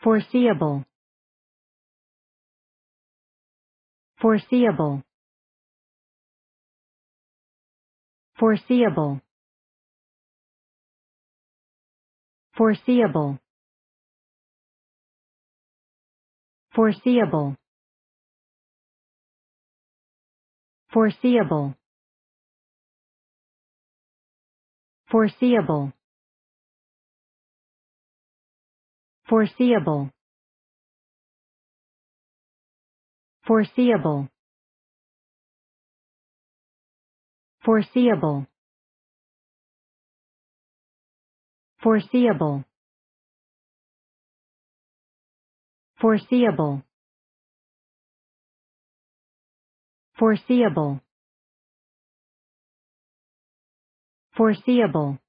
foreseeable, foreseeable, foreseeable, foreseeable, foreseeable, foreseeable, foreseeable, foreseeable, foreseeable, foreseeable, foreseeable, foreseeable, foreseeable, foreseeable,